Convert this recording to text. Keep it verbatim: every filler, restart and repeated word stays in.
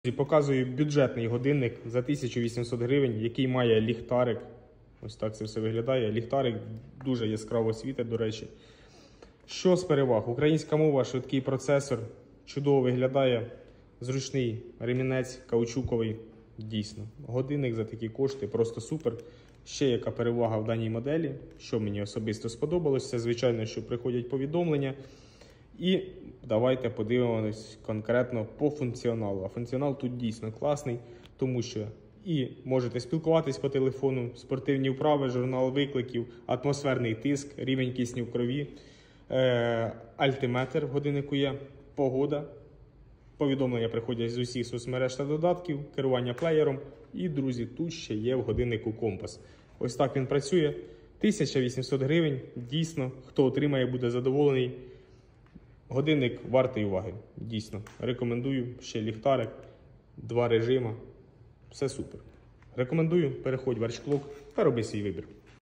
Показую бюджетний годинник за тисячу вісімсот гривень, який має ліхтарик. Ось так це все виглядає. Ліхтарик дуже яскраво світить, до речі. Що з переваг? Українська мова, швидкий процесор, чудово виглядає, зручний ремінець, каучуковий. Дійсно, годинник за такі кошти просто супер. Ще яка перевага в даній моделі, що мені особисто сподобалось, це звичайно, що приходять повідомлення. І давайте подивимось конкретно по функціоналу. А функціонал тут дійсно класний, тому що і можете спілкуватись по телефону, спортивні вправи, журнал викликів, атмосферний тиск, рівень кисню в крові, е альтиметр в годиннику є, погода, повідомлення приходять з усіх соцмереж та додатків, керування плеєром. І, друзі, тут ще є в годиннику компас. Ось так він працює. тисяча вісімсот гривень, дійсно, хто отримає, буде задоволений. Годинник вартий уваги. Дійсно. Рекомендую. Ще ліхтарик, два режима. Все супер. Рекомендую. Переходь в Арчклок та роби свій вибір.